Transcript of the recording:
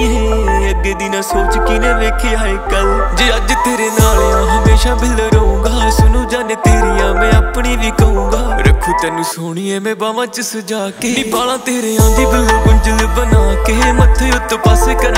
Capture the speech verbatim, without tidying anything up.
अगे दी ना सोच किने वेखिया है कल। जे अज तेरे नाल आ हमेशा बिल रहूंगा, सुनू जाने तेरिया मैं अपनी भी कहूंगा। रखू तेनू सोहणीए मैं बावां च सजा के, नी बालां तेरे आंदी बिल्लो गुंजल बना के, मत्थे उत्त पासे कर